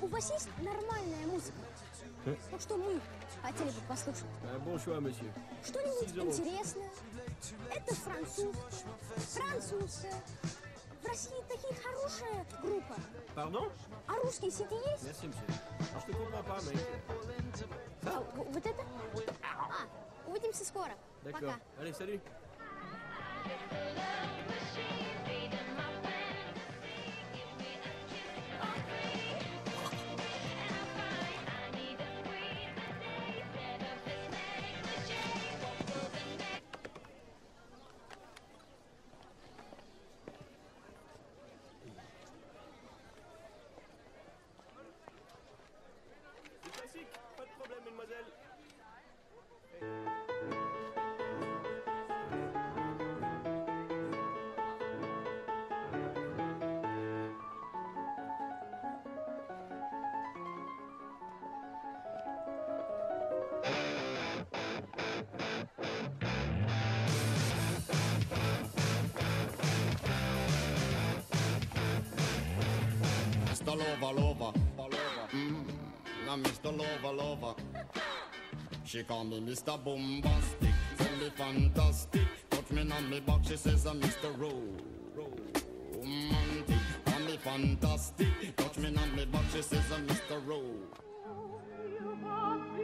у вас есть нормальная музыка? Вот что мы хотели бы послушать. Bon choix, monsieur. Что-нибудь интересное. Это француз. Французская. В России такие хорошая группа. Pardon? А русские сети есть? Merci, monsieur. Je te comprends pas, mec. А, вот это? Увидимся скоро. D'accord. Пока. Allez, salut. C'est classique, pas de problème, mademoiselle. Mr. Lover, now Mr. Lover. She call me Mr. Bombastic, tell me fantastic. Touch me on me back, she says I'm Mr. Romantic. Call me fantastic, touch me on me back, she says I'm Mr.